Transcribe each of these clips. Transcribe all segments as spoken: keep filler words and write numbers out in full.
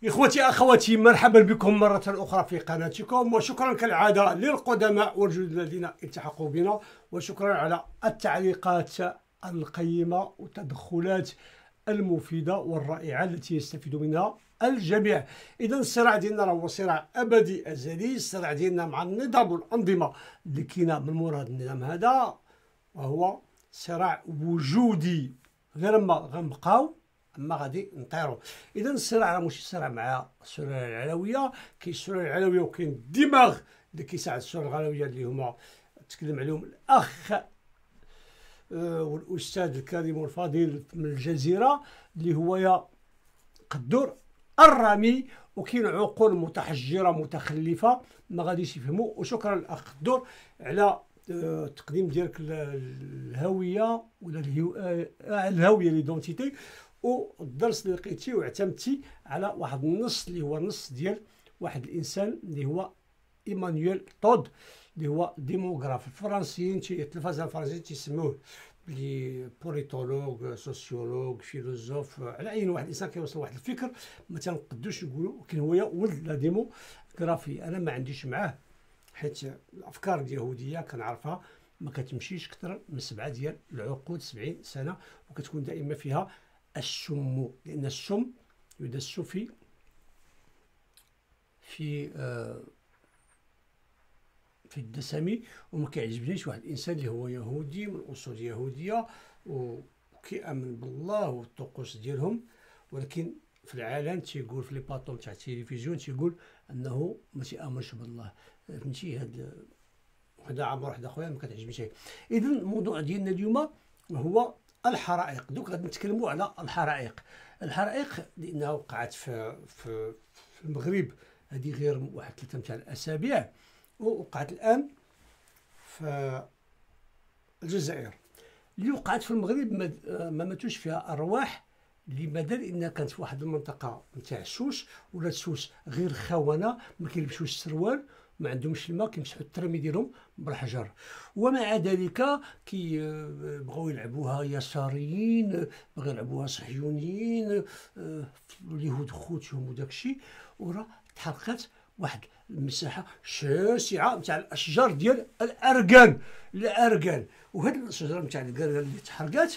إخوتي أخواتي، مرحبا بكم مرة أخرى في قناتكم، وشكرا كالعادة للقدماء والجدد الذين التحقوا بنا، وشكرا على التعليقات القيمة والتدخلات المفيدة والرائعة التي يستفيد منها الجميع. إذا الصراع ديالنا راه هو صراع أبدي أزلي، الصراع ديالنا مع النظام والأنظمة اللي كاينة من مورا هذا النظام هذا، وهو صراع وجودي. غير ما غنبقاو اما غادي نطيروا. اذا الصراع راه ماشي صراع مع السلالة العلوية، كاين السلالة العلوية وكاين الدماغ اللي كيساعد السلالة العلوية اللي هما تكلم عليهم الاخ آه والاستاذ الكريم والفضيل من الجزيرة اللي هو يا قدور الرامي، وكاين عقول متحجرة متخلفة ما غاديش يفهموا. وشكرا الاخ قدور على التقديم ديالك الهويه ولا الهويه ليدونتيتي، والدرس اللي لقيتي واعتمدتي على واحد النص اللي هو النص ديال واحد الانسان اللي هو ايمانويل تود، اللي هو ديموغراف. الفرنسيين التلفازه الفرنسيين تيسموه بلي بوليتولوج سوسيولوج فيلوزوف، على عين واحد الانسان كيوصل واحد الفكر ما تنقدوش نقولوا، ولكن هو ولد لا ديموغرافي. انا ما عنديش معاه، حيت الافكار اليهوديه كنعرفها ما كتمشيش اكثر من سبعه ديال العقود، سبعين سنه، وكتكون دائما فيها السم، لان السم يدس في في آه في الدسم. وما كيعجبنيش واحد الانسان اللي هو يهودي من اصول يهوديه وكيامن بالله والطقوس ديالهم، ولكن في العالم تيقول في لي باطون تاع التلفزيون تيقول انه ما تيامنش بالله. فهمتي؟ هاد وحده عمر وحده خويا ما كتعجبنيش. اذا الموضوع ديالنا اليوم هو الحرائق. دوك غادي نتكلموا على الحرائق. الحرائق لانها وقعت في في, في المغرب هذه غير واحد ثلاثه تاع الاسابيع، ووقعت الان في الجزائر. اللي وقعت في المغرب ما ماتوش فيها ارواح، لماذا؟ لان كانت في واحد المنطقه نتاع السوس، ولا السوس غير خونه، ما كيلبسوش السروال، ما عندهمش الماء، كيمسحوا الترمي ديالهم بالحجر. ومع ذلك كيبغاو يلعبوها يساريين، بغاو يلعبوها صهيونيين، اليهود خوتهم وداكشي، وراه تحرقت واحد المساحه شاسعه نتاع الاشجار ديال الاركان الاركان. وهاد الشجره نتاع الاركان اللي تحرقات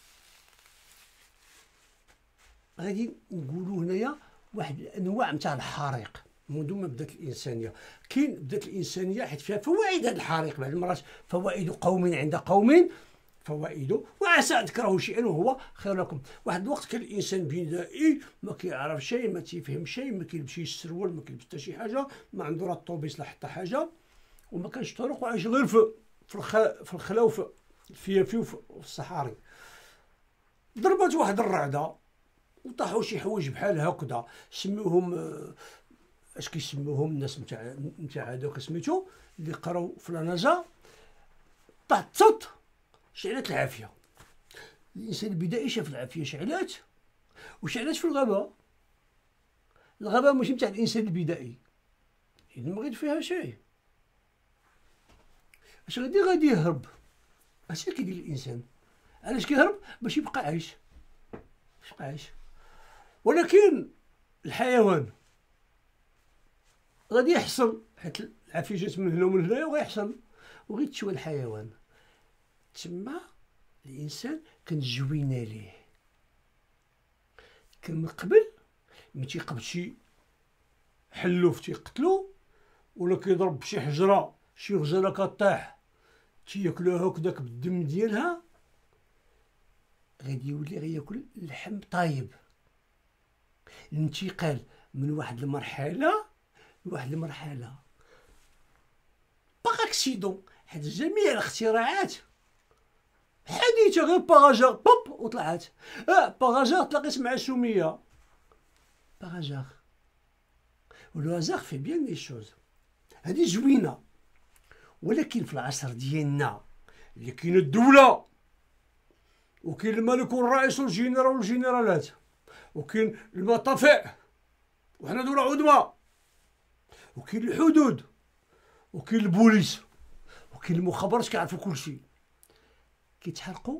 غادي نقولوا هنايا واحد الانواع نتاع الحريق منذ ما بدات الانسانيه. كاين بدات الانسانيه حيت فيها فوائد. هذا الحريق بعض المرات فوائد قوم عند قوم فوائد، وعسى ان تكرهوا شيئا وهو خير لكم. واحد الوقت كان الانسان بدائي ما كيعرف شيء، ما تيفهم شيء، ما كيلبسش السروال، ما كيلبس حتى شي حاجه، ما عنده لا الطوبيس لا حتى حاجه، وما كانش طرق، وعايش غير في في, الخ... في الخلا وفي الفيافي وفي الصحاري. ضربت واحد الرعده وطاحوا شي حوايج بحال هكذا، سموهم اش كيسموهم الناس نتاع نتاع هذوك سميتو اللي قراو في لانازا، طاطت شعلات العافيه. الانسان البدائي شاف العافيه شعلات، وشعلات في الغابه. الغابه ماشي نتاع الانسان البدائي، اذا ما غير فيها شيء. اش غادي غادي يهرب؟ اش كيدير الانسان؟ علاش كيهرب؟ باش يبقى عايش، باش يبقى عايش. ولكن الحيوان غادي يحصل، حيت العافيه جات من هنا ومن هنايا وغيحصل وغيتشوى الحيوان. تما الانسان كان جوينا ليه. كان من قبل ملي تيقبض شي حلوف تيقتلو، ولا كيضرب بشي حجره شي غزاله كطيح تياكلوها هكذاك بالدم ديالها، غادي يولي غياكل اللحم طايب. الانتقال من واحد المرحله لواحد المرحله باغ اكسيدون، حيت جميع الاختراعات حديثه غير باغاجار بوب وطلعت. اه باغاجار تلاقيت مع سميه باغاجار، ولو هازار في بيان لي شوز، هادي زوينه. ولكن في العصر ديالنا اللي كاين الدوله، وكاين الملك والرئيس والجنرال والجنرالات، وكاين المطافئ وحنا دوله عظمى، وكاين الحدود، وكاين البوليس، وكاين المخابرات كيعرفوا كلشي، كيتحرقوا.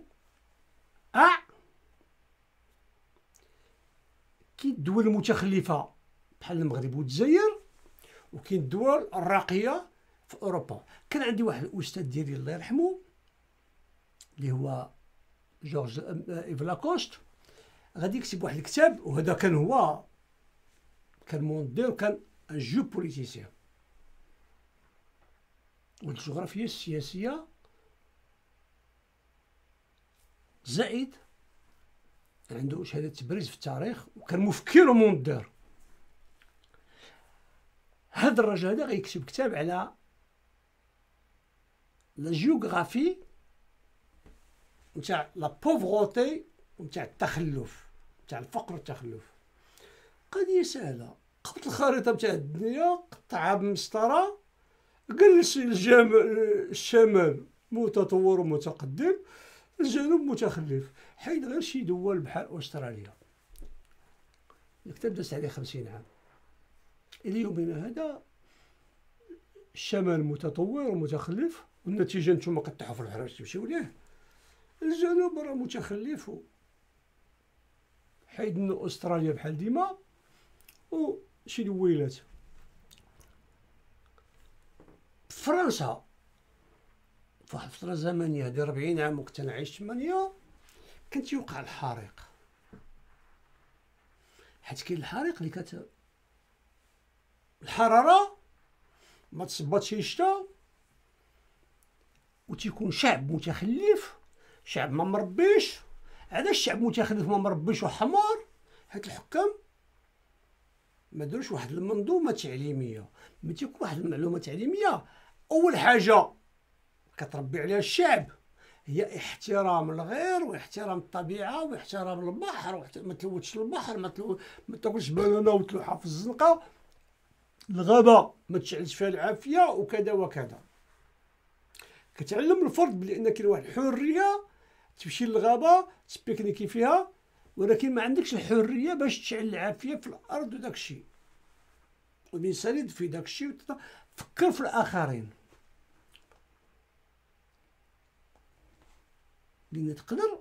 اه كي الدول المتخلفه بحال المغرب والجزائر، وكاين الدول الراقيه في اوروبا. كان عندي واحد الاستاذ ديالي الله يرحمه اللي هو جورج ايف لاكوست، غادي يكتب واحد الكتاب، وهذا كان هو كان موندير وكان ان جو بوليتيسيان. والجغرافيا السياسيه زائد عنده شهاده تبريز في التاريخ، وكان مفكر ومنظر. هذا الرجل هذا غيكتب كتاب على لا جيوغرافي نتاع لا بوفغوتي ونتاع التخلف، نتاع الفقر والتخلف. قضيه سهله، قبط الخريطه نتاع الدنيا، قطعها بمسطره، جلس الشمال متطور ومتقدم، الجنوب متخلف، حيد غير شي دول بحال استراليا. الكتاب داز عليه خمسين عام. الى يومنا هذا الشمال متطور ومتخلف، والنتيجه نتوما كطيحوا في الحراج تمشيو ليه. الجنوب راه متخلف، حيد انه استراليا بحال ديما وشي دويلات. فرنسا في واحد الفتره زمنيه ديال ربعين عام وقت انا عشت تمانية، كان تيوقع الحريق. حيت كاين الحريق اللي كت الحراره ما تصبطش الشتا، وتيكون شعب متخلف، شعب ما مربيش. علاش شعب متخلف ما مربيش وحمار؟ حيت الحكام ما داروش واحد المنظومه تعليميه. ملي تيكون واحد المعلومه تعليميه، اول حاجه كتربي عليها الشعب هي احترام الغير واحترام الطبيعه واحترام البحر، ما تلوثش البحر، ما تلو... ما تاكلش بنانه وتلوحها في الزنقه، الغابه ما تشعلش فيها العافيه، وكذا وكذا. كتعلم الفرد بان كاين واحد الحريه تمشي للغابه تبيكنيكي فيها، ولكن ما عندكش الحريه باش تشعل العافيه في الارض وداك الشيء. والانسان في داك الشيء فكر في الاخرين، لان تقدر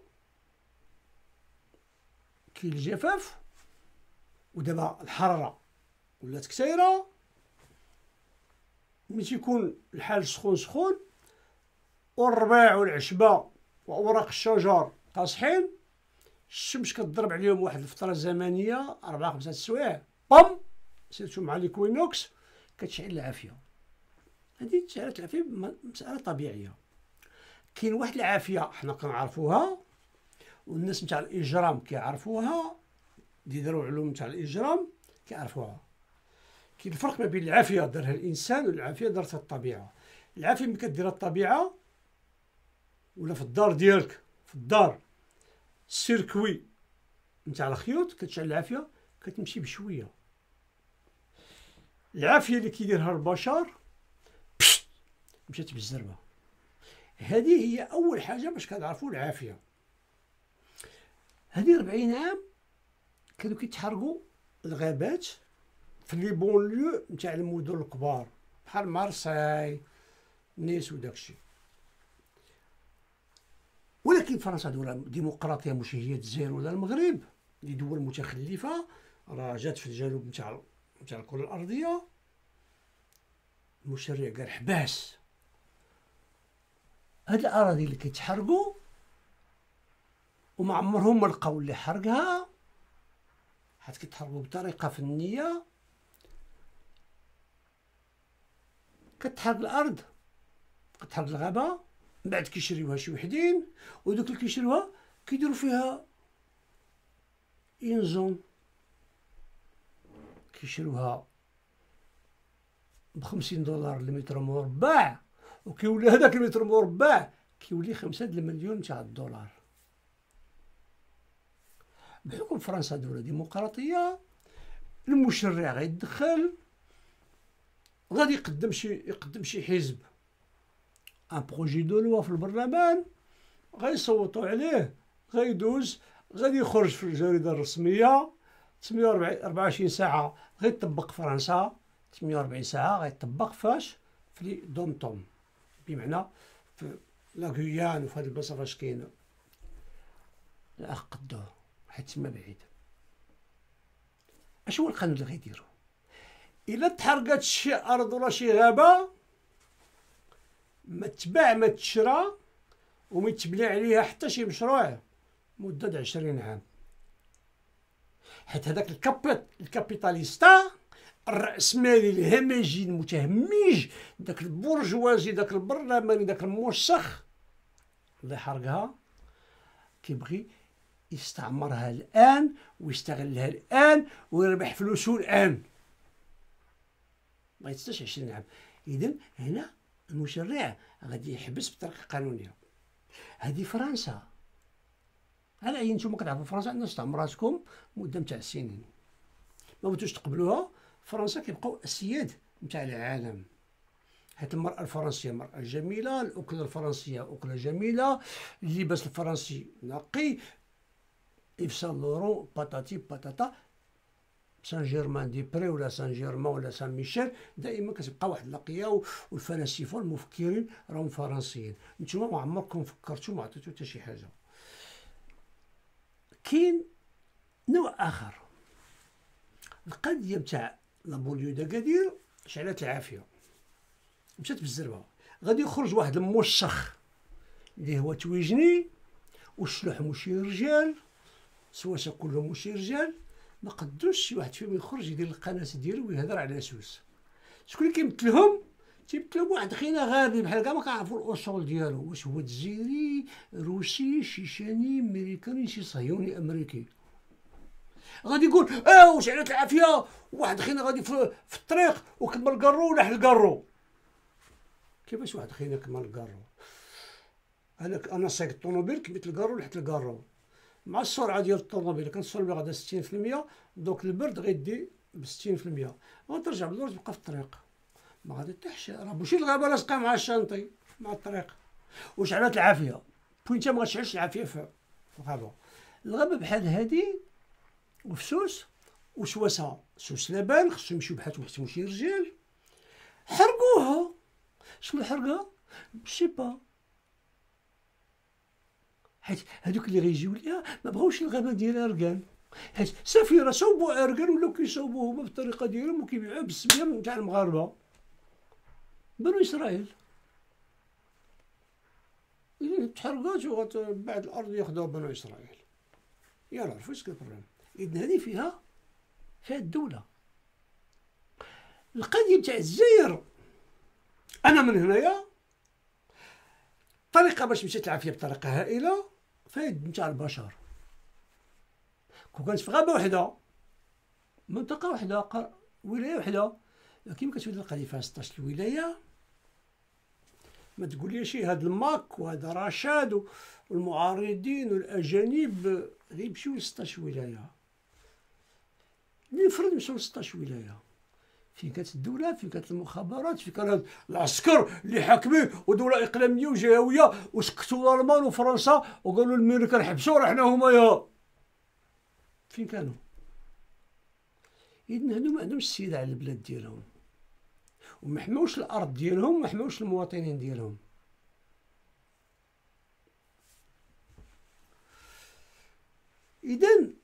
كاين الجفاف، ودابا الحراره ولات كثيره. ملي تيكون الحال سخون سخون والربيع والعشبه واوراق الشجر قاصحين، الشمس كتضرب عليهم واحد الفتره زمنيه أربعة خمسة السوايع، بام سيرتو مع ليكوينوكس كتشعل العافيه. هذه تشعل العافيه مساله طبيعيه. كاين واحد العافيه حنا كنعرفوها والناس نتاع الاجرام كيعرفوها، اللي داروا علوم نتاع الاجرام كيعرفوها. كاين الفرق ما بين العافيه دارها الانسان والعافيه دارتها الطبيعه. العافيه ملي كديرها الطبيعه ولا في الدار ديالك، في الدار السيركوي نتاع الخيوط كتشعل العافيه كتمشي بشويه. العافيه اللي كيديرها البشر مشات بالزربه. هذه هي اول حاجه باش كنعرفوا العافيه. هذه ربعين عام كانوا كيتحرقوا الغابات في لي بونليو نتاع المدن الكبار بحال مارساي نيس وداكشي. ولكن فرنسا دولة ديمقراطية ماشي هي الجزائر ولا المغرب اللي دول متخلفة، راه جات في الجنوب نتاع نتاع الكرة الأرضية. المشرع قال حباس هاد الأراضي اللي كيتحرقوا وما عمرهم ما لقاو اللي حرقها، حيت كيتحرقوا بطريقة فنية. كتحرق الأرض، كتحرق الغابة، من بعد كيشريوها شي وحدين، ودوك اللي كيشريوها كيديروا فيها ينزون، كيشروها بخمسين دولار لمتر مربع، وكيولي هذاك المتر مربع كيولي خمسة د المليون تاع الدولار. بحكم فرنسا دولة ديمقراطية، المشرع غيدخل غادي يقدم شي يقدم شي حزب ان بروجي دو لوا في البرلمان، غيصوتوا عليه، غيدوز، غادي يخرج في الجريدة الرسمية ثمانية وأربعين وعشرين ساعة غيطبق فرنسا، ثمانية وأربعين ساعة غيطبق فاش في لي دومتوم، بمعنى في لا غويان وفي هاد البلاصة فاش كاين قدوه حيت تما بعيد. اش هو القانون اللي غيديرو؟ الا تحرقت شي ارض ولا شي غابه ما تباع ما تشرى وما يتبنى عليها حتى شي مشروع مده عشرين عام، حيت هذاك الكابيت الكابيتاليستا الرأسمالي الهمجي المتهمج، داك البرجوازي، داك البرلماني، داك الموسخ اللي حرقها كيبغي يستعمرها الآن ويستغلها الآن ويربح فلوسه الآن، ما يتستاش عشرين عام. إذن هنا المشرع غادي يحبس بطريقة قانونية. هذه فرنسا، على أي نتوما كتعرفوا فرنسا عندها استعمراتكم مدة نتاع سنين، ما بغيتوش تقبلوها. فرنسا كيبقاو السياد نتاع العالم، حيت المرأة الفرنسية مرأة جميلة، الأكلة الفرنسية أكلة جميلة، اللباس الفرنسي نقي، إيف سان لورون باتاتي باتاتا، سان جيرمان دي بري ولا سان جيرمان ولا سان ميشيل، دائما كتبقى واحد الأقية والفلاسفة والمفكرين راهم فرنسيين. نتوما ما عمركم فكرتوا ما عطيتو حتى شي حاجة. كاين نوع آخر، القضية نتاع لابوليو داكادير شعلات العافية، مشات بالزربة، غادي يخرج واحد الموسخ اللي هو تويجني والشلوح ماشي رجال، سواسة كلهم ماشي رجال، ما قدوش شي واحد فيهم يخرج يدير القناة ديالو ويهضر على سوس. شكون اللي كيمثلهم؟ تيمثلهم واحد خينا غادي بحال كاع ما كنعرفوا الاصول ديالو، واش هو جزيري روسي شيشاني امريكاني شي صهيوني امريكي. غادي يقول اه واش علات العافيه، واحد خينا غادي في, في الطريق وكمل الكارو ولاح الكارو. كيفاش واحد خينا كمل الكارو؟ انا انا سايق الطوموبيل كملت الكارو لحت الكارو مع السرعه ديال الطوموبيل، كنسول بها غادا ستين في المية، دوك البرد غيدي ب ستين في المية، غترجع بالدور تبقى في الطريق، ما غادي تحش راه ماشي الغابه لاصقه مع الشانطي مع الطريق. واش علات العافيه؟ بوينتا ما غاتشعلش العافيه في الغابه. الغابه بحال هادي وفي سوس وسواسه سوس لبان خصهم يمشيو بحال وحدهم شي رجال، حرقوها. شكون اللي حرقها؟ سي با، حيت هادوك اللي غيجيو ليها ما بغاوش الغابه ديالها ركان، حيت سفيره صوبوا اركان ولاو كيصوبوه هما بالطريقه ديالهم وكيبيعوه بالسبيه نتاع المغاربه. بنو اسرائيل اذا تحرقات وبعد الارض ياخذوها بنو اسرائيل، يلا عرفوا اش كيبرم. اذن هذه فيها فيها الدوله. القضيه نتاع الجزائر، انا من هنايا طريقه باش مشات العافيه بطريقه هائله فايد نتاع البشر. كون كانت في غابه وحده منطقه وحده ولايه وحده، لكن كتولي القضيه فيها ستاش الولايه. ما تقوليش هاد الماك وهذا رشاد والمعارضين والاجانب غيمشيو ل ستاش ولايه، نفرض مشاو ل ستاش ولايه، فين كانت الدوله، فين كانت المخابرات، فين كان العسكر اللي حاكمين ودوله اقليميه وجهويه، وسكتوا الالمان وفرنسا وقالوا للامريكان حبسوا راه حنا هما، فين كانوا؟ اذن هادو ما عندهمش السيده على البلاد ديالهم، وما حماوش الارض ديالهم، ما حماوش المواطنين ديالهم. اذن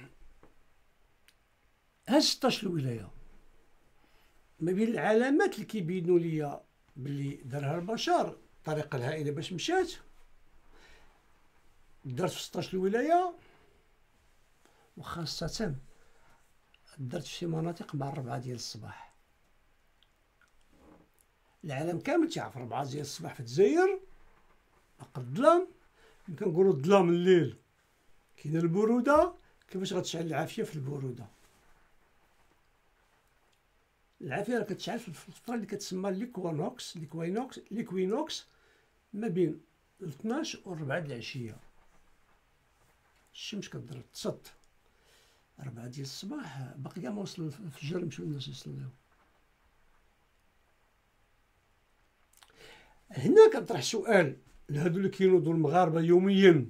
هاد ستاش الولايه ما بين العلامات اللي كيبينوا ليا بلي دارها البشر الطريقه الهائله باش مشات درت في ستاش الولايه، وخاصه درت في شي مناطق مع الربعه ديال الصباح. العالم كامل تيعرف ربعه ديال الصباح في الجزائر عقب الظلام، كنقولوا الظلام الليل كاينه البروده. كيفاش غتشعل العافيه في البروده؟ العافيه راه كتشعل في الفتره اللي كتسمى ليكوانوكس ليكوينوكس ليكوينوكس ما بين اثناش و ربعة د العشيه. الشمس كتضرب تصد ربعة ديال الصباح، باقي كاع ما وصل الفجر يمشيو الناس يصليو. هنا كنطرح سؤال لهادو اللي كينوضوا المغاربه يوميا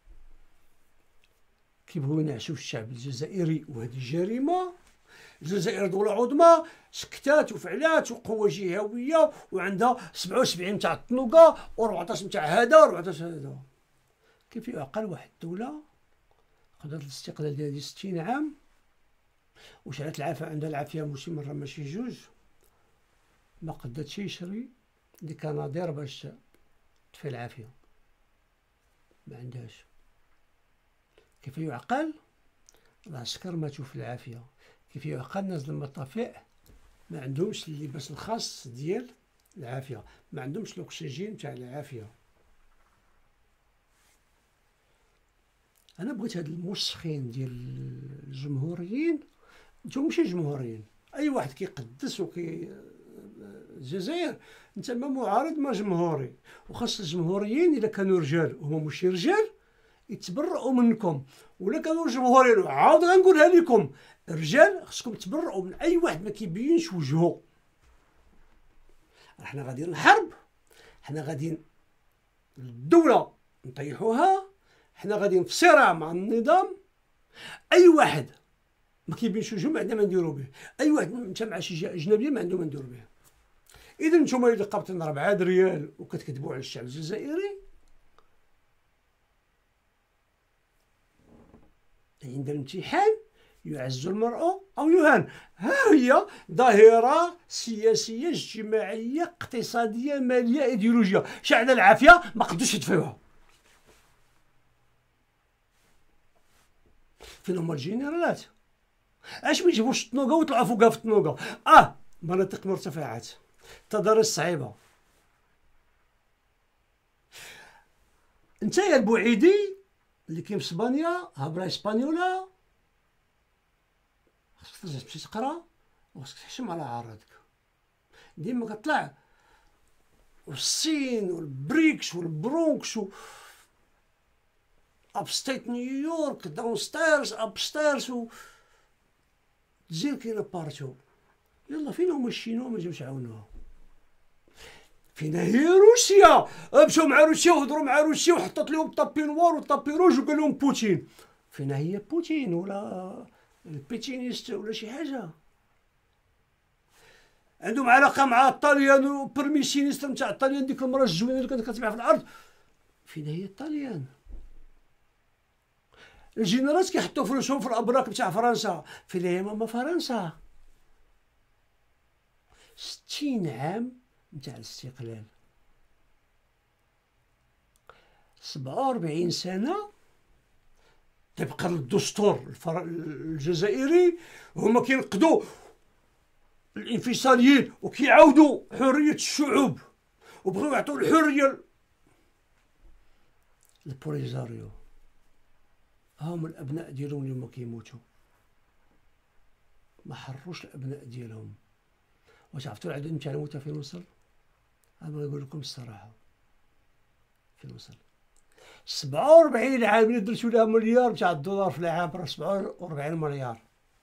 كيبغيو ينعشوا في الشعب الجزائري، وهذه جريمه. الجزائر دولة عظمى سكتات وفعلات وقوة جهوية وعندها سبعة وسبعين تاع الطنوقة و14 تاع هذا و14 هذا. كيف يعقل واحد الدولة قدرت الاستقلال ديالها ستين عام وشعلت العافية عندها العافية ماشي مرة ماشي جوج، ما قدرتش يشري دي كنادير باش تطفي العافية، ما عندهاش. كيف يعقل؟ العسكر ماتوا في العافية. كيف يعقل؟ الناس المطافئ ما عندهمش اللباس الخاص ديال العافية، ما عندهمش الأكسجين تاع العافية. أنا بغيت هاد الموسخين ديال الجمهوريين، نتوما ماشي جمهوريين، أي واحد كيقدس وكي الجزائر انت ما معارض ما جمهوري، وخاص الجمهوريين الا كانوا رجال وهما ماشي رجال يتبرؤوا منكم، ولا كانوا جمهوريين عاود غنقولها لكم رجال خصكم تبرؤوا من اي واحد ما كيبينش وجهه. احنا غاديين الحرب، حنا غاديين الدوله نطيحوها، حنا غاديين في صراع مع النظام. اي واحد ما كيبينش وجهه ما عندنا ما نديرو به، اي واحد مشى مع شي جهه اجنبيه ما عنده ما نديرو به. اذا نتوما اللي قابطين ربعة ريال وكتكذبوا على الشعب الجزائري، عند الامتحان يعز المرء او يهان. ها هي ظاهره سياسيه اجتماعيه اقتصاديه ماليه ايديولوجيه، شعب العافيه ما قدوش يدفعوها. فين هما الجنرالات؟ اش ما يجيبوش الطنوقه ويطلعوا فوقها في الطنوقه؟ اه مناطق مرتفعات، تضاريس صعيبه. نتايا البوعيدي اللي كاين في اسبانيا، هضره اسبانيولا، خاصك ترجع تمشي تقرا وخاصك تحشم على عارضك. ديما كطلع والصين والبريكس والبرونكس و ابستيت نيويورك، داون ستيرز اب ستيرز و الجزائر كاينه بارتو. يلا فين هما الشينوا ما جاوش عاونوها؟ فين هي روسيا؟ مشاو مع روسيا وهضروا مع روسيا وحطت لهم طابي نوار وطابي روج وقال لهم بوتين. فين هي بوتين ولا البيتينيست ولا شي حاجه؟ عندهم علاقه مع الطاليان وبرميسينيست نتاع الطاليان، ديك المراه الزوينه اللي كانت كتبيع في الارض. فين هي الطاليان؟ الجنرالات كيحطوا فلوسهم في الابراك نتاع فرنسا. فين هي ماما فرنسا؟ ستين عام نتاع الاستقلال، سبعة وربعين سنة طبقا للدستور الفر... الجزائري هما كينقدوا الانفصاليين وكيعاودوا حرية الشعوب، وبغيو يعطوا الحرية للبوليزاريو. هاهم الابناء ديالهم اللي هما كيموتوا، ما حروش الابناء ديالهم. واش عرفتوا العدد نتاع الموتى في مصر؟ انا نقول لكم الصراحه، في مصر سبعة وربعين عام اللي درتو لها مليار تاع الدولار في العام، راه سبعة وربعين مليار.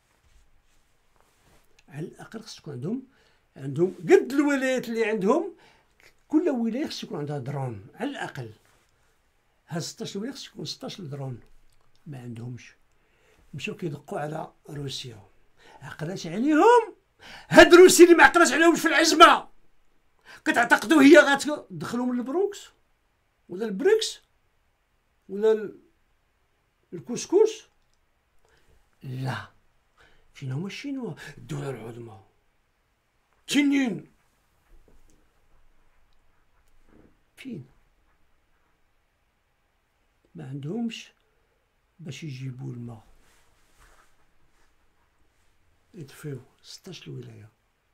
على الاقل خص تكون عندهم عندهم قد الولايات اللي عندهم، كل ولايه خص يكون عندها درون على الاقل. هاد ستاش ولايه خص يكون ستاش درون، ما عندهمش. مشاو كيدقوا على روسيا، عقلات عليهم. هاد روسيا اللي ما عقلات عليهم في العزمه كتعتقدوا هي غتدخلهم للبرونكس ولا البريكس ولا الكسكس؟ لا. فين هما الشينوا؟ الدولة العظمى تنين فين؟ ما عندهمش باش يجيبوا الماء، يدفيو ستاش الولاية.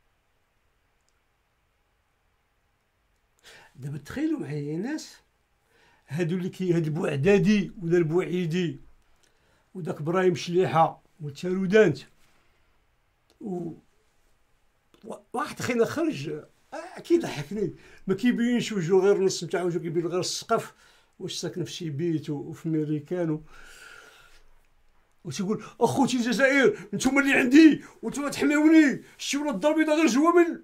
دابا تخيلوا معايا ناس هادو اللي كي هاد البوعدادي ولا البوعيدي وداك ابراهيم شليحه والتارودانت و واحد خينا خرج اكيد ضحكني، ما كيبينش وجهو غير نص نتاع وجهو كيبين غير السقف، واش ساكن في شي بيت وفي ميريكان وتيقول اخوتي الجزائر نتوما اللي عندي وانتوما تحميوني، شتي ولاد الدار البيضاء غير جوا من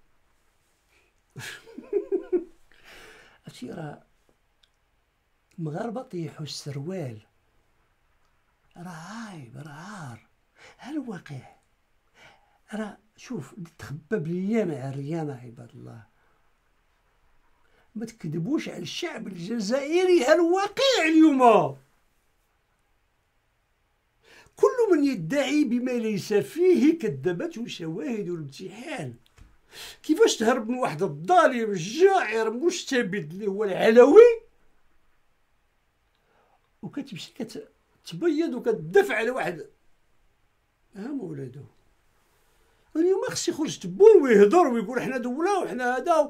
هادشي. راه المغاربه طيحوا السروال، راه عايب، راه عار. ها الواقع راه شوف تخبى بليا مع الريانه. عباد الله ما تكذبوش على الشعب الجزائري، ها الواقع اليوم. كل من يدعي بما ليس فيه كذبته شواهد الامتحان. كيفاش تهرب من واحد الظالم جائر مستبد اللي هو العلوي وكتمشي كتبيض وكتدافع على واحد ها مولادو. اليوم خص يخرج تبون ويهضر ويقول حنا دولة وحنا هذا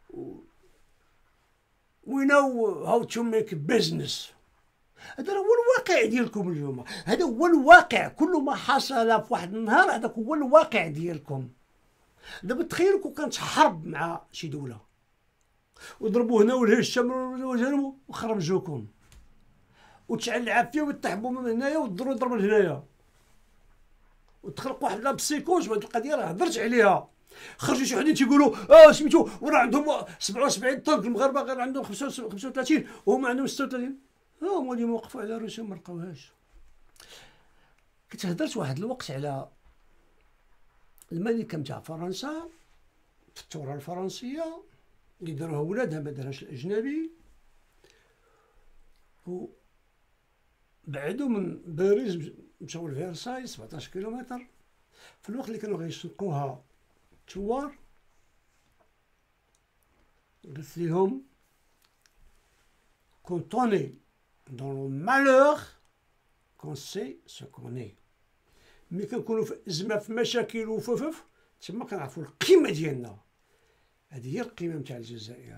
وي نو هاو تو ميك بيزنس. هذا هو الواقع ديالكم اليوم، هذا هو الواقع. كل ما حصل في واحد النهار هذاك هو الواقع ديالكم. دابا تخيلوا كون كانت حرب مع شي دوله وضربوا هنا والهشام وجربوا وخرمجوكم وتشعل العافيه ويطحبوا من هنايا وضربوا يضربوا لهنايا وتخلق واحد لا بسيكوز. وهاد القضيه راه هضرت عليها. خرجوا شي وحدين تيقولوا اه سميتو وراه عندهم سبعة وسبعين طنك، المغاربه غير عندهم خمسة وثلاثين وهما عندهم ستة وثلاثين. ها هما اللي وقفوا على روسيا ما لقاوهاش. كنت هضرت واحد الوقت على الملكه نتاع فرنسا في الثوره الفرنسيه اللي داروها ولادها ما دارهاش الاجنبي، وبعدوا من باريس مشاو لفيرساي سبعطاش كيلومتر. في الوقت اللي كانوا غيسلقوها الثوار قلت لهم quand on est dans le malheur qu'on sait ce qu'on est. ملي كنكونوا في ازمه في مشاكل وففف تما كنعرفوا القيمه ديالنا. هذه هي القيمه نتاع الجزائر.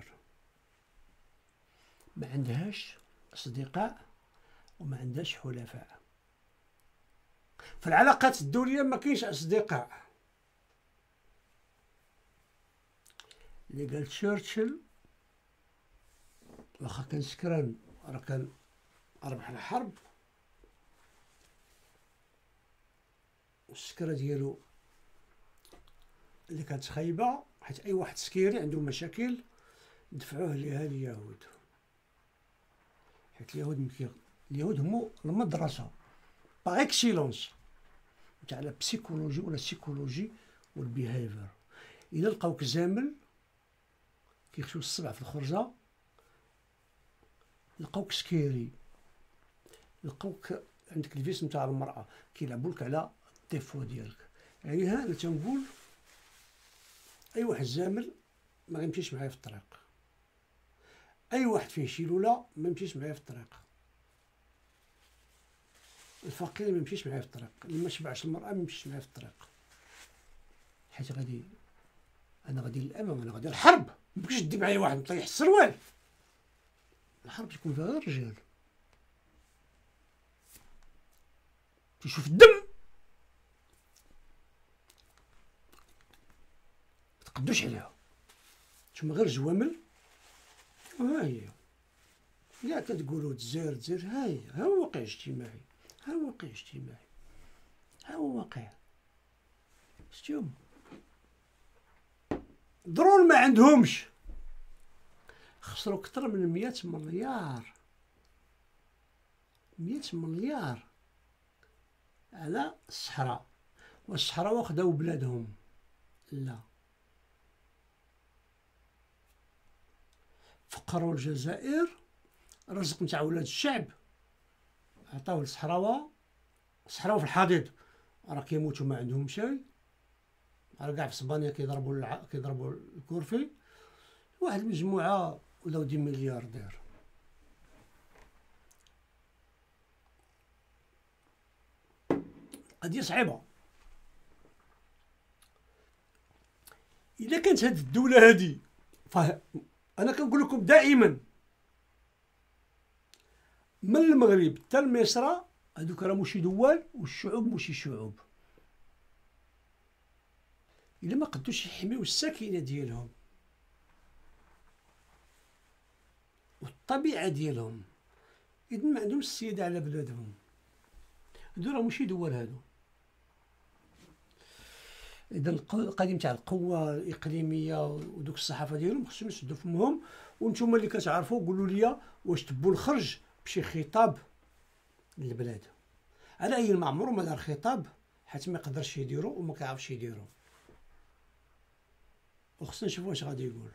ما عندهاش اصدقاء وما عندهاش حلفاء. في العلاقات الدوليه ما كاينش اصدقاء. اللي قال تشرشل واخا كان سكران راه كان ربح الحرب والسكرة ديالو اللي كانت خايبة، حيت أي واحد سكيري عنده مشاكل دفعوه ليها اليهود. حيت اليهود مكي اليهود هما المدرسة باغ اكسيلونس تاع لا بسيكولوجي ولا السيكولوجي والبيهيفير. إلا لقاوك زامل كيخشيو السبع في الخرجة، لقاوك سكيري، لقاوك عندك الفيس نتاع المرأة كيلعبولك على الديفو ديالك. يعني ها انا تنقول اي واحد زامل ما غيمشيش معايا في الطريق، اي واحد فيه شي لولا ما يمشيش معايا في الطريق، الفقير ما يمشيش معايا في الطريق، اللي ما شبعش المرأة ما يمشيش معايا في الطريق. حيت غادي انا غادي للامام، انا غادي الحرب. ما بغيتش دي معايا واحد مطيح السروال. الحرب تكون فيها غير رجال تيشوف الدم متقدوش عليها. نتوما غير جوامل. ها هي يا كتقولوا تزير تزير، ها هي ها هو واقع اجتماعي، ها هو واقع اجتماعي، ها هو واقع. شتيهم درون ما عندهمش، خسروا اكثر من مية مليار مية مليار على الصحراء. والصحراء واخداو بلادهم. لا، فقروا الجزائر، الرزق نتاع ولاد الشعب عطاوه للصحراوه. الصحراوه في الحضيض راه كيموتوا ما عندهم شي، راه كاع في اسبانيا كيضربوا الع... كيضربوا الكورفي. واحد المجموعه ولاو دي ملياردير. قضيه صعيبه. الا كانت هذه الدوله هذه فه... انا كنقول لكم دائما من المغرب حتى لمصر هذوك راه ماشي دول والشعوب ماشي شعوب. الا ما قدوش يحميو السكينه ديالهم والطبيعه ديالهم، اذا ما عندهمش السياده على بلادهم. هادو راه ماشي دول هادو. اذا القضيه تاع القوه الاقليميه ودوك الصحافه ديالهم خصهم يسدوا فمهم. وانتم اللي كتعرفوا قولوا لي واش تبوا الخرج بشي خطاب للبلاد. على اي ما عمرو ما دار خطاب حيت ما يقدرش يديرو وما كيعرفش يديرو، وخصنا نشوفوا واش غادي يقول.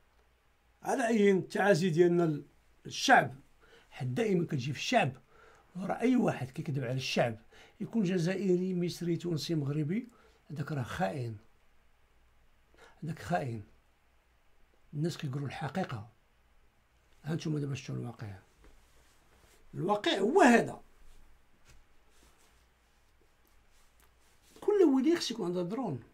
على اي التعازي ديالنا للشعب، حيت دائما كتجي في الشعب راه اي واحد كيكذب على الشعب، يكون جزائري مصري تونسي مغربي، هذاك راه خائن، هذاك خائن. الناس كيقولوا الحقيقه. هانتوما دابا شفتوا الواقع، الواقع هو هذا. كل ولي خص يكون عندها درون.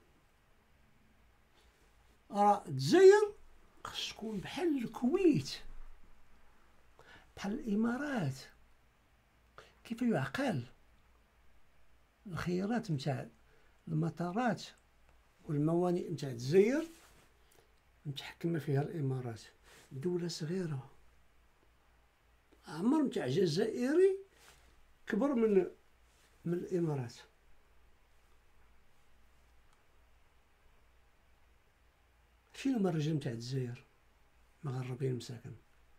راه الجزائر خص تكون بحال الكويت، بحال الامارات. كيف يعقل الخيارات نتاع المطارات والموانئ نتاع الجزائر متحكمة فيها الامارات، دولة صغيرة. عمر نتاع جزائري كبر من من الامارات. فين هما الرجال نتاع الجزائر؟ مغربين مساكن،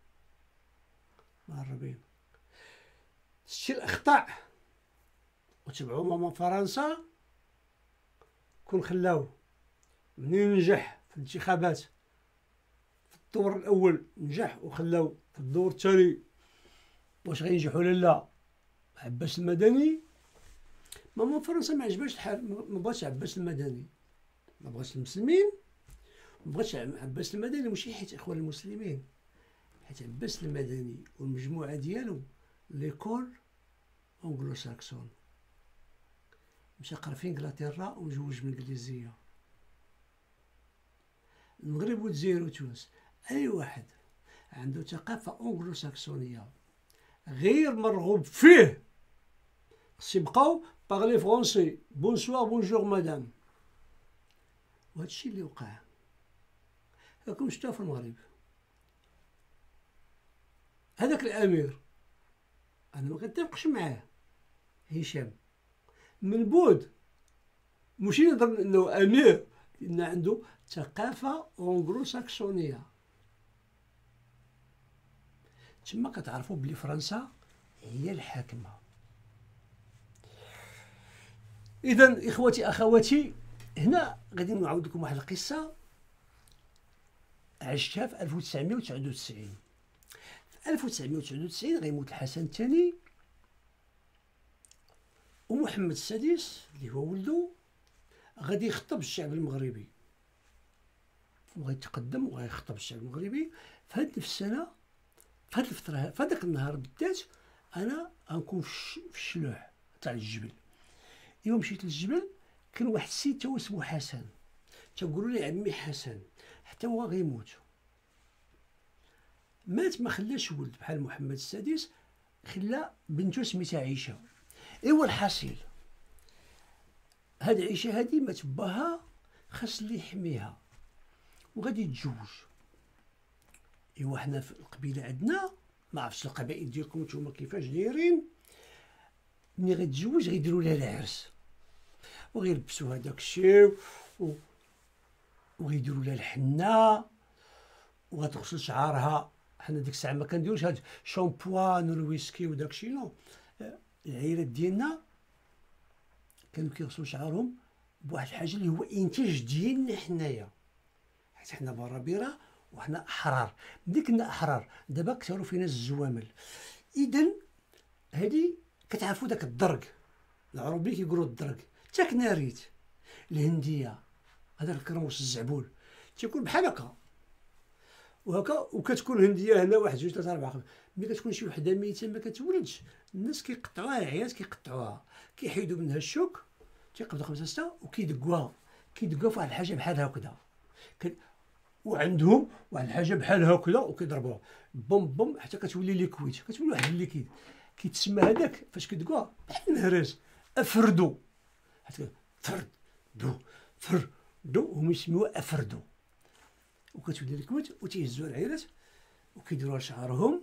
مغربين. شتي الاخطاء وتبعوا ماما فرنسا، كون خلاوه منين نجح في الانتخابات في الدور الاول نجح، وخلاو في الدور الثاني واش غينجحوا ولا لا عباس المدني. ماما فرنسا ما عجبهاش الحال، ما بغاتش عباس المدني، ما بغاتش المسلمين، ما بغاتش عباس المدني. ماشي حيت اخوان المسلمين، حيت عباس المدني والمجموعه ديالو ليكول اونغلو ساكسون، مشى قرا في انجلترا ومزوج بالانجليزيه. المغرب والجزائر وتونس، اي واحد عنده ثقافه اونغلو ساكسونيه غير مرغوب فيه، خص يبقاو باغلي فرونسي، بونسوار بونجور مدام. وهادشي اللي وقع. راكم شفتوها في المغرب. هذاك الامير انا ما كنتفقش معاه، هشام من بود، ماشي نهضر انه امير، لان عنده ثقافه اونغلو ساكسونيه. تما كتعرفوا بلي فرنسا هي الحاكمه. اذا اخوتي اخواتي، هنا غادي نعاود لكم واحد القصه عشتها في ألف وتسعمائة وتسعة وتسعين. في ألف وتسعمائة وتسعة وتسعين غيموت الحسن الثاني، ومحمد السادس اللي هو ولده غادي يخطب الشعب المغربي، وغيتقدم وغيخطب الشعب المغربي. في هاد السنه، في هاد الفتره، في هذاك النهار بالذات، انا غنكون في الشلوح تاع الجبل. ايوا مشيت للجبل، كان واحد السيد تا اسمه حسن، تيقولوا لي عمي حسن، حتى هو غيموت. مات ما خلاش ولد بحال محمد السادس، خلا بنته سميتها عيشه. ايوا الحاصل هاد عيشه هادي مات باها، خاص اللي يحميها وغادي يتزوج. ايوا حنا في القبيله عندنا، ما عرفتش القبائل ديالكم نتوما كيفاش دايرين، ملي غيتزوج غيديروا لها العرس وغيلبسوا هذاك الشيء و... وغيديروا لها الحنه وغتغسل شعرها. حنا ديك الساعه ما كنديروش هاد شامبوان والويسكي وداك الشيء، نو. العائلات ديالنا كانوا كيغسلوا شعرهم بواحد الحاجه اللي هو انتاج ديالنا حنايا، حيت حنا برابره وحنا احرار. ملي كنا احرار دابا كثروا فينا الزوامل. اذا هادي كتعرفوا داك الدرك العربي كيقولوا الدرك، حتى كناريت الهنديه، هذاك الكرموس الزعبول تيكون بحال هكا وهكا، وكتكون هنديه هنا واحد جوج ثلاثه اربعه خمسه. ملي كتكون شي وحده ميته ما كتولدش، الناس كيقطعوها، العيالات كيقطعوها، كيحيدوا منها الشوك، تيقبضوا خمسه سته وكيدقوها، كيدقوها فواحد الحاجه بحال هكذا، وعندهم واحد الحاجه بحال هكذا وكيضربوها بوم بوم حتى كتولي ليكويد، كتولي واحد الليكيد كيتسمى هذاك فاش كيدقوها بحال النهراس افردو، حتى فرد دو فر دو هما يسميوها افردو، وكتولي ليكويد وتيهزوها العيالات وكيديروها لشعرهم.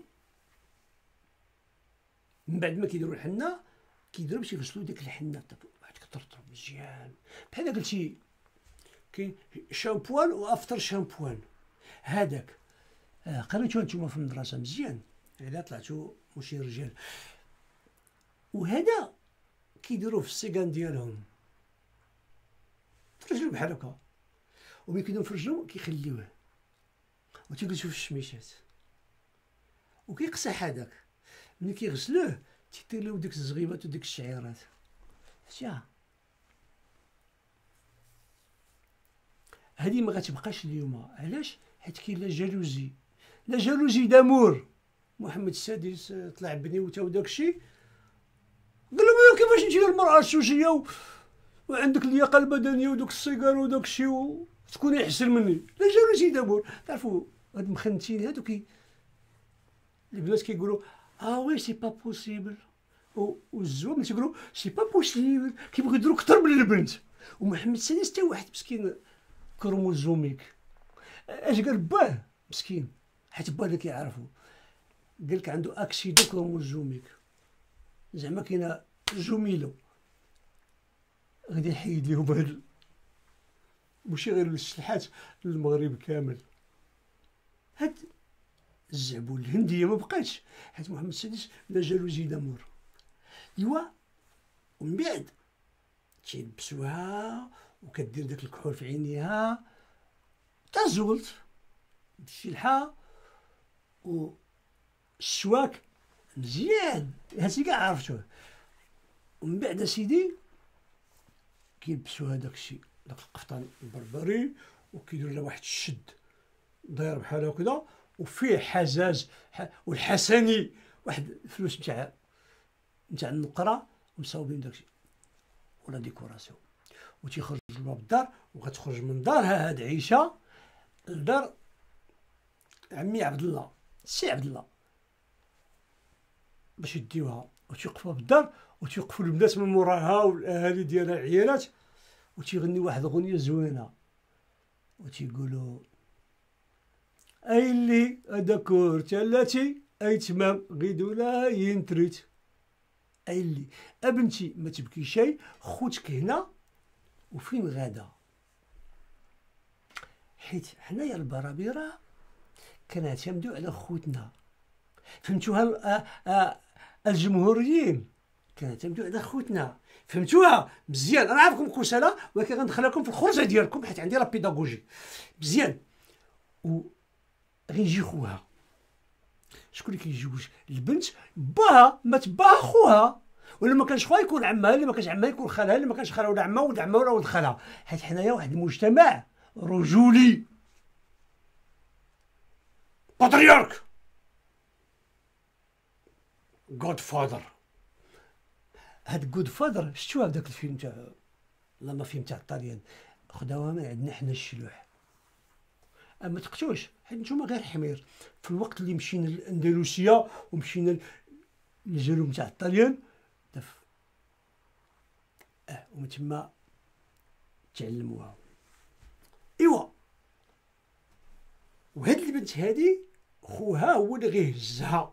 من بعد ما كيديروا الحنه كيديروا باش يغسلوا ديك الحنه واحد كترطب مزيان بحال قلتي كاين شامبوان وافتر شامبوان. هذاك آه قريتوها نتوما في المدرسه مزيان الا طلعتوا ماشي رجال. وهذا كيديروه في السيكان ديالهم في رجلهم بحال هكا، وملي كيديروا في رجلهم كيخليوه وتيجلسوا في الشميشات وكيقصح. هذاك ملي كيغسلوه تيدير له ديك الزغيبات وديك الشعيرات. شتيها هادي ما غتبقاش اليوم. علاش؟ حيت كاين لا جالوزي، لا جالوزي دامور. محمد السادس طلع بنيوته وداكشي، قال لهم كيفاش انت المرأة السوسية و... وعندك اللياقة البدنية ودوك السيجار وداكشي وتكوني احسن مني. لا جالوزي دامور. تعرفوا هاد المخنتين هادو كي البنات كيقولوا اه وي سي با بوسيبل، والزوام تيقولوا سي با بوسيبل، كيبغيو يديروا اكثر من البنت. ومحمد السادس حتى واحد مسكين كروموزوميك، اش قال باه مسكين، حيت باه اللي كيعرفو قال لك عنده اكسيدو كروموزوميك، زعما كاينه جميله. غادي يحيد ليهم هاد ماشي غير للشلحات، للمغرب كامل. هاد الزعبول الهنديه ما بقاتش، حيت محمد السادس لا جالوزي دامور. ايوا ومن بعد تيلبسوها وكدير داك الكحول في عينيها تا زولت الشلحه والشواك مزيان، هادشي كاع عرفتوه. ومن بعد اسيدي كيلبسوها داكشي داك القفطان البربري وكيديروا لها واحد الشد داير بحال هكذا وفيه حزاز والحسني، واحد الفلوس نتاع نتاع النقره ومصاوبين داكشي ولا ديكوراسيون. وتيخرج لباب الدار وغتخرج من دارها هاد عيشه لدار عمي عبد الله سي عبد الله باش يديوها، وتيوقفوها بالدار وتيوقفوا البنات من موراها والاهالي ديالها العيالات وتيغنيو واحد الاغنيه زوينه وتيقولوا اي اللي ادكور تلاتي اي تمام غيدولا ينتريت. اي اللي ابنتي ما تبكي شي، خوتك هنا وفين غادا. حيت حنايا البرابره كنعتمدوا على خوتنا، فهمتوها؟ الجمهوريين كنعتمدوا على خوتنا، فهمتوها مزيان؟ انا عارفكم كسالى ولكن غندخلها لكم في الخرجه ديالكم حيت عندي راه بيداغوجي مزيان. و غيجي خوها، شكون اللي كيجوج البنت؟ باها ما تباها خوها، ولا ما كانش خوها يكون عمها، اللي ما كانش عمها يكون خالها، اللي ما كانش خالها ولا عمها ولد عمها ولا ولد خالها. حيت حنايا واحد المجتمع رجولي باتريارك جود فادر. هاد جود فادر شفتوها في داك الفيلم تاع لا ما فيلم تاع الطاليان، خداوها من عندنا حنا الشلوح. اما تقتوش حيت نتوما غير حمير. في الوقت اللي مشينا للاندلسيه ومشينا للجنوب تاع الطاليان دف اه ومن تما تعلموها. ايوا وهاد البنت هادي خوها هو اللي غيهزها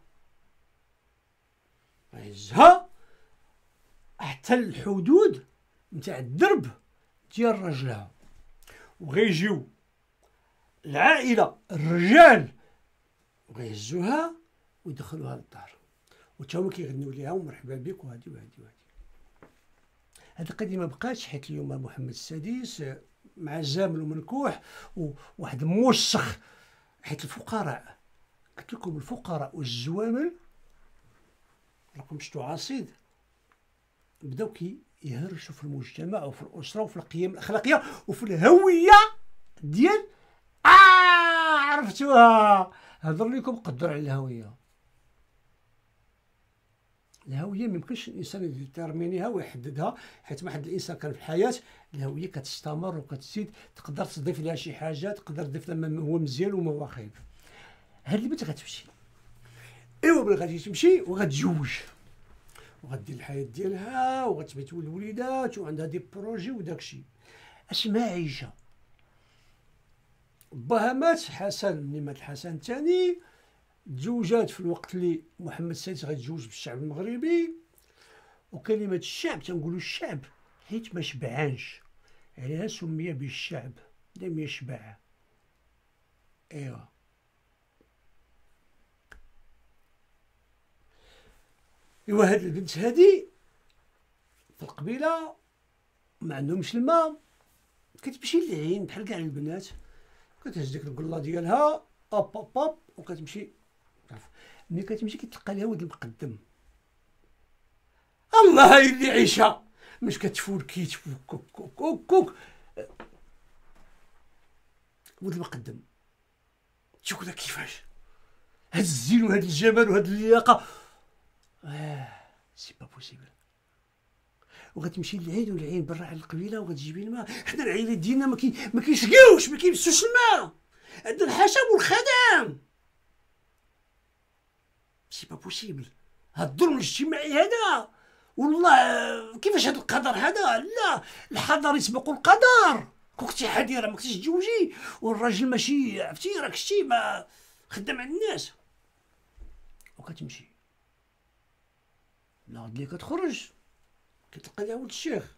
غيهزها حتى الحدود نتاع الدرب ديال راجلها، وغيجيو العائله الرجال وغيهزوها ويدخلوها للدار وتا هما كيغنيو ليها ومرحبا بك وهادي وهادي وهادي. هاد القضيه ما بقاتش حيت اليوم محمد السادس مع زامل ومنكوح وواحد الموسخ. حيت الفقراء قلت لكم الفقراء والزوامل راكم شفتوا عصيد بداو كي يهرشوا في المجتمع وفي الاسره وفي القيم الاخلاقيه وفي الهويه ديال آه عرفتوها. هضر لكم قدر على الهويه. الهويه ميمكنش الانسان يديتيرمينيها ويحددها، حيت ما حد الانسان كان في الحياه. الهويه كتستمر وكتزيد، تقدر تضيف لها شي حاجه، تقدر تضيف لها ما هو مزيان وما هو خايب. هاد البنت غتمشي ايوا بلا غادي تمشي وغتجوج وغدير الحياه ديالها وغتبيت ولد الوليدات وعندها دي بروجي وداكشي. اش ما عايشه باها مات حسن، ملي مات الحسن الثاني تزوجات في الوقت اللي محمد السادس غيتزوج بالشعب المغربي. وكلمه الشعب تنقولوا الشعب حيت ما شبعانش، عليها سمي بالشعب لم يشبع. ايوا ايوا هاد البنت هادي في القبيله ما عندهمش الماء، كتمشي للعين بحال كاع البنات، كتهز ديك القله ديالها اب اب اب وكتمشي. ملي كتمشي كتلقى لها ولد المقدم الله هاي اللي عيشها مش كتفول كيت كوك كوك كوك كوك. ولد المقدم شوف كذا كيفاش هاد الزين وهاد الجمال وهاد اللياقه. اه سي با بوسيبل. وغتمشي للعين والعين برا على القبيله وغتجيبي الماء. حنا العائلات ديالنا ما كي ما كيسقيوش ما كيلبسوش الماء. عندنا الحشم والخدم. سي با بوسيبل. هاد الظلم الاجتماعي هذا والله كيفاش هاد القدر هذا. لا الحضر يسبق القدر. كنتي حديره ما كنتيش تجوجي والراجل ماشي عرفتي راك شتي ما خدام عند الناس. وكتمشي لا اللي كتخرج كتلقى لها ولد الشيخ.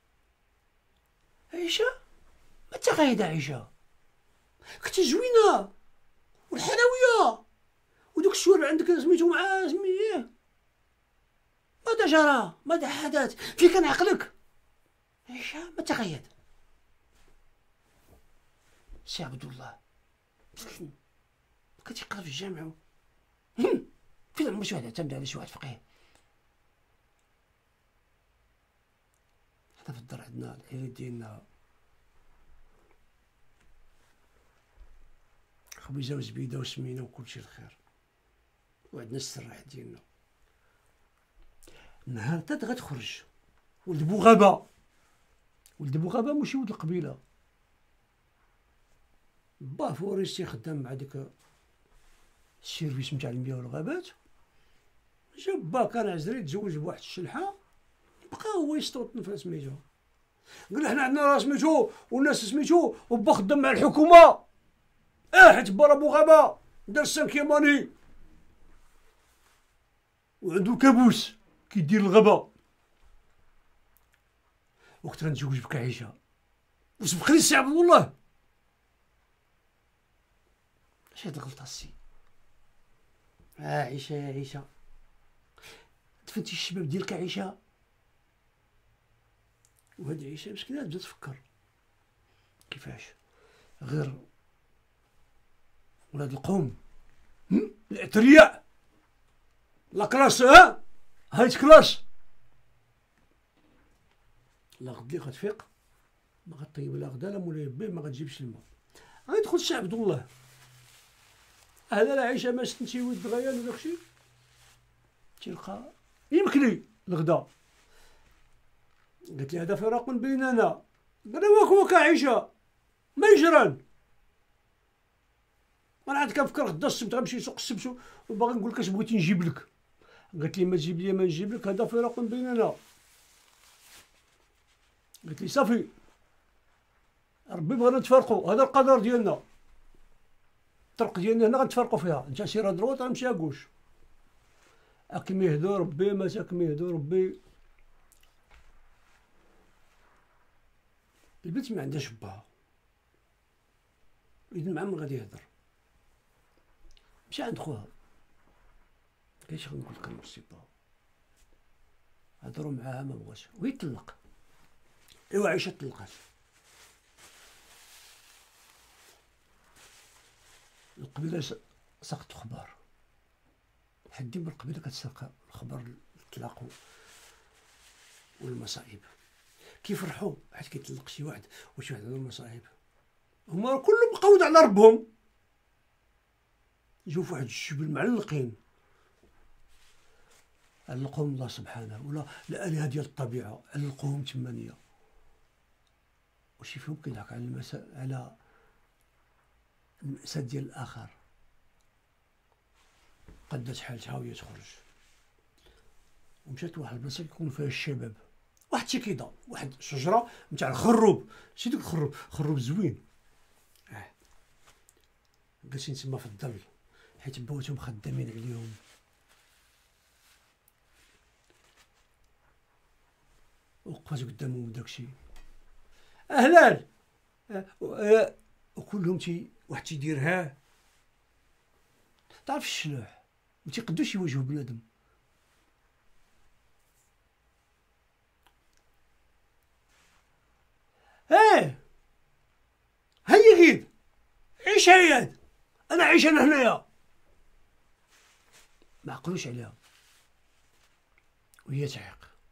عيشه ما تغايده عيشه كنتي زوينه والحلاويه ودوك الشوارع عندك سميتو مع سميه. ماذا جرى ماذا حدث فين كان عقلك؟ عيشه ما تغيد. سي عبد الله كتيقرا في الجامع فين عمر شي واحد اعتمد على شي واحد فقيه. حنا في الدار عندنا العيلات ديالنا خبيزه وزبيده وسمينه وكلشي الخير وعندنا السراح ديالنا. نهار تاد غتخرج ولد بوغابه. ولد بوغابه ماشي ولد القبيله. باه فوريستي خدام مع ديك السيرفيس نتاع المياه والغابات. جا با كان عزري تزوج بواحد الشلحه بقى هو يستوطن في سميتو. قال حنا عندنا راه سميتو والناس سميتو وبا خدام مع الحكومه. اه حيت با راه بوغابه دار السانكيماني وعندو الكابوس كيدير الغابه. وقت غنتزوج بك عيشه وسبق لي السي عبد الله. اش هاد الغلطه السي؟ اه عيشه يا عيشه دفنتي الشباب ديالك عيشه. وهاد عيشه مسكينه بدات تفكر كيفاش غير ولاد القوم الاثرياء لا كلاس ها هايت كلاس. لا غدي غتفيق ما غطيب لا غدا لا مولاي بيه ما غتجيبش الماء. غيدخل السي عبد الله. هذا لا عيشه ما ستنتي ولد غيان ولا داكشي تلقى يمكلي الغدا. قالت لي هذا فراق بيننا. قال واك واك عيشه ما يجران. انا عاد كنفكر غدا السبت غنمشي لسوق السبت وباغي نقول لك اش بغيتي نجيب لك. قالت لي ما تجيب لي ما نجيب لك هذا فراق بيننا. قلت لي صافي ربي بغينا نتفارقوا هذا القدر ديالنا. الطرق ديالنا هنا غنتفارقوا فيها. انت سير دروات غنمشي اكوش. اكمي يهدو ربي ما تاكمي يهدو ربي. البنت ما عندهاش باها اذا مع من غادي يهضر. مشى عند خوها قال اش غنقول لك السي با هضروا معاها ما بغاش ويطلق. ايوا عيشه طلقات. القبيله سقط خبار حد من القبيله كتسرق الخبر الطلاق والمصائب. كيفرحوا حيت كيطلق شي واحد وشي واحد عنده المصائب. هما كلهم مقود على ربهم. يجيو فواحد الجبل معلقين علقهم الله سبحانه ولا الالهه ديال الطبيعه علقوهم ثمانيه. وشي فيهم كيضحك على المساء على المأساة ديال الآخر. قدات حالتها وهي تخرج ومشات لواحد البلاصة كيكون فيها الشباب. واحد تيكيضة واحد الشجرة نتاع الخروب. شي ديك الخروب خروب زوين. اه جالسين تما في الظل حيت باوتهم خدامين عليهم. وقفات قدامهم داكشي اهلال اه وكلهم تي واحد تيدير ها تعرف الشلوح ما تيقدوش يواجهوا بنادم. ايه هيا غيد عيش هياد انا عايش انا هنايا. ما عقلوش عليها وهي تعيق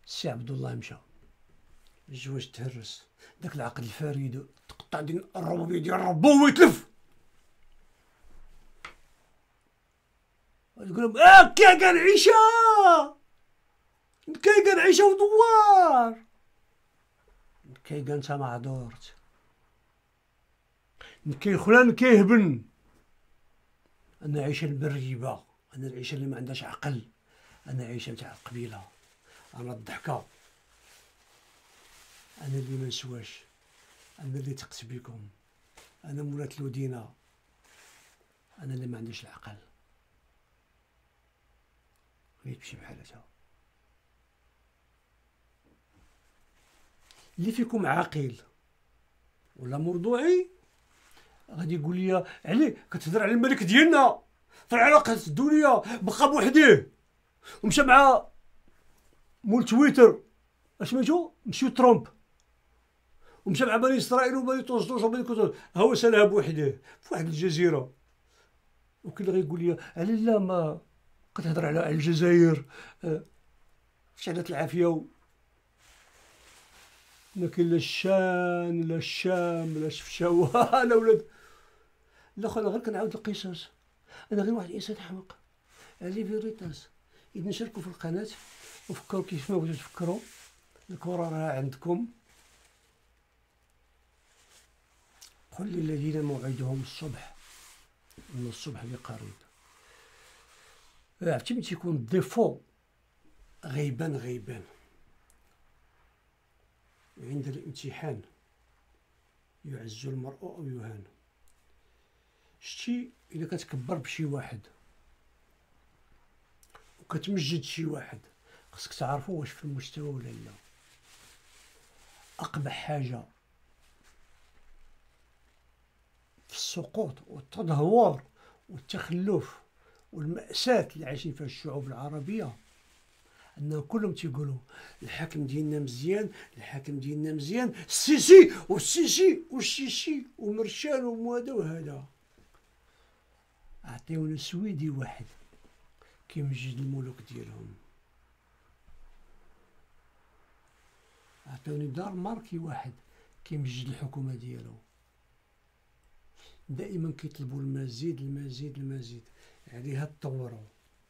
السي عبد الله مشى، الجواج تهرس، داك العقد الفريد تقطع ديال الربوبيه ديال ربو ويتلف. تقول لهم اه كي كنعيشها كي كنعيشها ودوار كي انت معذورت كي خلان كيهبن. انا عيشه المريبه، انا العيشه اللي ما عندهاش عقل، انا عيشه نتاع القبيله، انا الضحكه، انا اللي ما نسواش، انا اللي تقت بكم، انا مولات الودينه، انا اللي ما عنديش العقل. غير تمشي بحالتها. اللي فيكم عاقل ولا مرضوعي غادي يقول لي علي كتهضر على الملك ديالنا في العلاقات الدوليه بقى بوحديه ومشى مع مول تويتر اسميتو مشيو ترامب ومشى مع بني اسرائيل وبني طوسطوس وبني كوتوس، هو سالها بوحديه في واحد الجزيره. وكاين اللي غيقول لي علي لا ما كتهضر على الجزائر شعلت العافيه، ما كاين لا الشان لا الشام لا شفشاوه لا ولاد. لا خويا غير كنعاود القصص، انا غير واحد الانسان حمق. علي فيريتاس اذا نشاركوا في القناه وفكروا كيف ما بغيتو تفكروا، الكره راه عندكم. قل للذين موعدهم الصبح ان الصبح بقريب. عرفتي ملي تيكون الديفو غيبان غيبان عند الامتحان يعز المرء او يهان. شتي الا كتكبر بشي واحد وكتمجد شي واحد خصك تعرفوا واش في المستوى ولا لا. اقبح حاجه في السقوط والتدهور والتخلف والمأساة اللي عايشين فيها الشعوب العربيه انهم كلهم تيقولوا الحاكم ديالنا مزيان، الحاكم ديالنا مزيان، السيسي والسيسي والسيسي ومرشال وهذا وهذا. عطيونا سويدي واحد كيمجد الملوك ديالهم، عطيوني دنماركي واحد كيمجد الحكومه ديالو. دائما كيطلبوا المزيد المزيد المزيد، عليها تطوروا.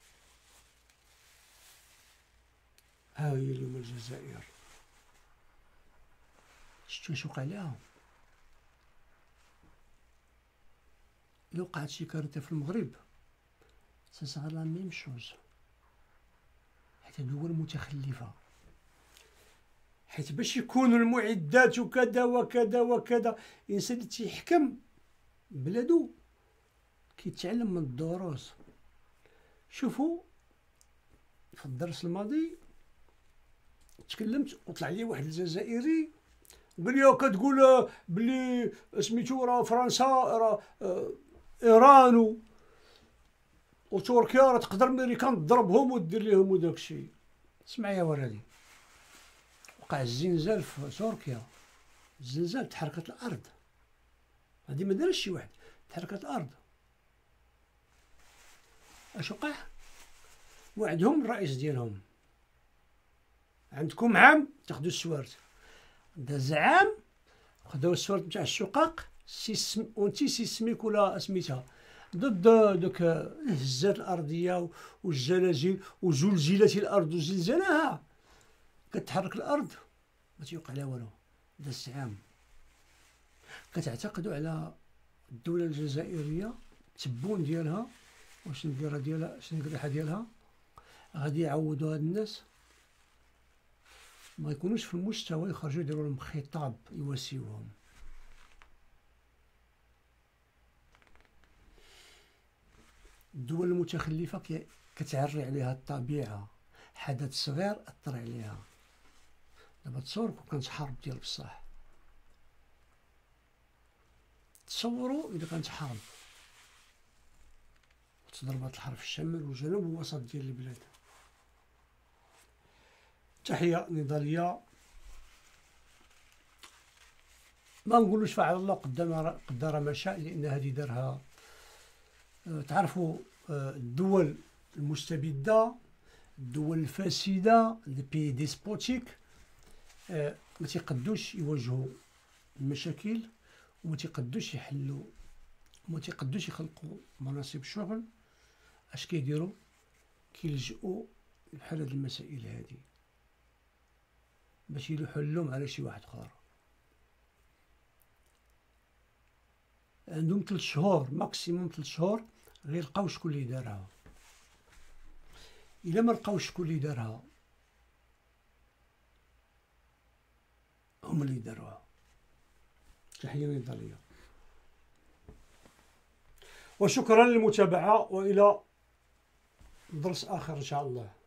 ها هي اليوم الجزائر شتو واش وقع لها. إلا وقعت شي كارثة في المغرب سيصير لا ميم شوز، حيت دول متخلفة، حيت باش يكونوا المعدات وكذا وكذا وكذا. الإنسان اللي تيحكم بلادو كيتعلم من الدروس. شوفوا في الدرس الماضي تكلمت وطلع لي واحد الجزائري قال لي كتقول بلي سميتو راه فرنسا راه ايران و... وتركيا راه تقدر امريكان تضربهم ودير ليهم وداك الشيء. اسمع يا ولدي، وقع الزلزال في تركيا، الزلزال تحركت الارض، هادي ما دارش شي واحد، تحركت الارض. اش وقع؟ وعدهم الرئيس ديالهم عندكم عام تاخدو السوارت، داز عام خداو السوارت نتاع الشقق سيسم اونتي سيسميك ولا سميتها ضد دوك الهزات الارضيه والزلازل وزلزلت الارض وزلزالها كتحرك الارض ما تيوقع لها والو. داز عام كتعتقدوا على الدوله الجزائريه التبون ديالها واش نديرها ديالها شنو الريحه ديالها غادي يعودوا هاد الناس ما يكونوش في المستوى يخرجوا يديروا لهم خطاب يواسيوهم. الدول المتخلفه كتعري عليها الطبيعه، حدث صغير اثر عليها. دابا تصور كون كانت حرب ديال بصح، تصوروا اذا كانت حرب وتضربات الحرب في الشمال والجنوب والوسط ديال البلاد. تحية نضالية، ما نقولوش فعل الله قدام قدر ما شاء، لأن هذه دارها تعرفوا الدول المستبدة الدول الفاسده البي ديسبوتيك آه ما تيقدوش يواجهوا المشاكل وما تيقدوش يحلوا وما تيقدوش يخلقوا مناصب شغل. اش كيديروا؟ كيلجؤوا بحال هاد المسائل هادي باش يلوحوا اللوم على شي واحد اخر. عندهم ثلاث شهور ماكسيموم، ثلاث شهور غير لقاو شكون اللي دارها. الا ما لقاوش شكون اللي دارها هما اللي داروها. تحية نضالية، وشكرا للمتابعة، وإلى درس آخر إن شاء الله.